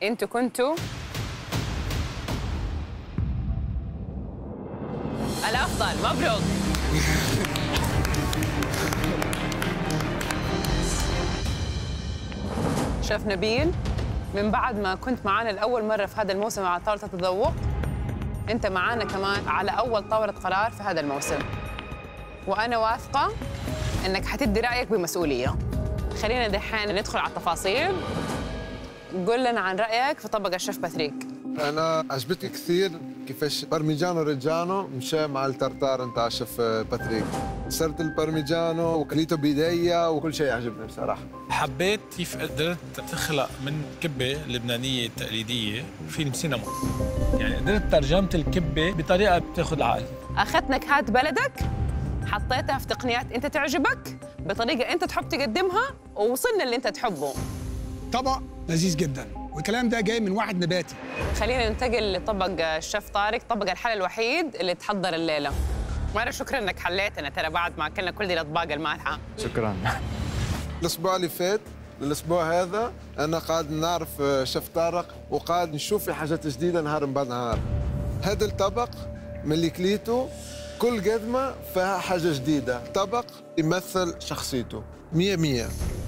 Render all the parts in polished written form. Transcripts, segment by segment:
انتوا كنتوا الأفضل. مبروك. شيف نبيل، من بعد ما كنت معنا لأول مرة في هذا الموسم على طاولة التذوق، أنت معنا كمان على أول طاولة قرار في هذا الموسم، وأنا واثقة إنك حتدي رأيك بمسؤولية. خلينا دحين ندخل على التفاصيل. قول لنا عن رأيك في طبق الشيف باتريك. أنا عجبتني كثير كيفاش بارميجانو ريجانو مشى مع الترتار نتاع الشيف باتريك. صرت البارميجانو وكليته بيديا وكل شيء عجبني بصراحة. حبيت كيف قدرت تخلق من كبة لبنانية تقليدية فيلم سينما. يعني قدرت ترجمت الكبة بطريقة بتاخذ العقل. أخذت نكهات بلدك، حطيتها في تقنيات أنت تعجبك بطريقة أنت تحب تقدمها، ووصلنا اللي أنت تحبه. طبق لذيذ جدا، والكلام ده جاي من واحد نباتي. خلينا ننتقل لطبق الشيف طارق، طبق الحلا الوحيد اللي تحضر الليلة. مرة شكرا انك حليتنا، ترى بعد ما اكلنا كل دي الاطباق المالحة. شكرا. الأسبوع اللي فات للأسبوع هذا أنا قاعد نعرف شيف طارق وقاعد نشوف في حاجات جديدة نهار بعد نهار. هذا الطبق من اللي كليته كل قدمة فيها حاجة جديدة، طبق يمثل شخصيته 100.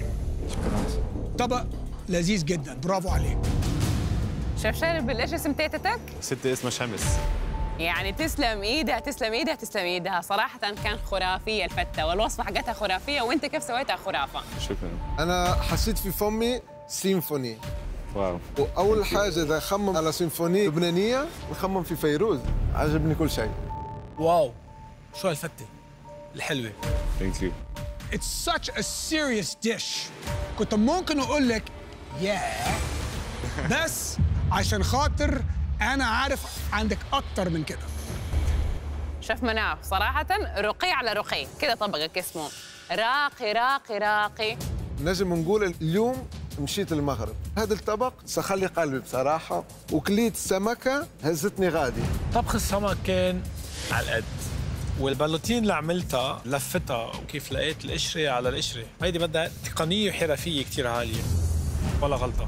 طبق لذيذ جدا، برافو عليك. شيف شارب، ليش اسم تيتتك؟ ستي اسمها شمس. يعني تسلم ايدها تسلم ايدها تسلم ايدها، صراحة كان خرافية الفتة، والوصفة حقتها خرافية، وانت كيف سويتها خرافة. شكرا. أنا حسيت في فمي سيمفوني. واو. وأول حاجة إذا خمم على سيمفونية لبنانية نخمم في فيروز، عجبني كل شيء. واو، شو هالفتة الحلوة. ثانك يو. It's such a serious dish. كنت ممكن أقول لك ياه، بس عشان خاطر أنا عارف عندك أكتر من كده. شيف مناف، صراحة رقي على رقي، كده طبقك اسمه راقي راقي راقي. نجم نقول اليوم مشيت المغرب، هذا الطبق سخلي قلبي بصراحة، وكليت سمكة هزتني غادي. طبخ السمك كان على القد، والبلوتين اللي عملتها لفتها وكيف لقيت القشرة على القشرة، هيدي بدها تقنية وحرفية كتير عالية، ولا غلطة.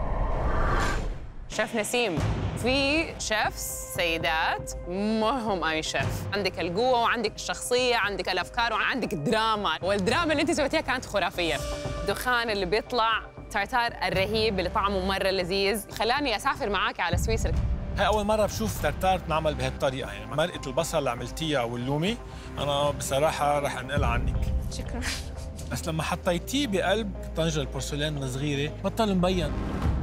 شيف نسيم، في شيفs سيدات ما هم أي شيف، عندك القوة وعندك الشخصية، عندك الأفكار وعندك الدراما، والدراما اللي أنت سويتيها كانت خرافية. الدخان اللي بيطلع، تارتار الرهيب اللي طعمه مرة لذيذ، خلاني أسافر معاك على سويسرا. هاي أول مرة بشوف تارتار تنعمل بهالطريقة، يعني مرقة البصل اللي عملتيها واللومي، أنا بصراحة رح أنقل عنك. شكراً. بس لما حطيتيه بقلب طنجرة البورسلان الصغيرة بطل مبين.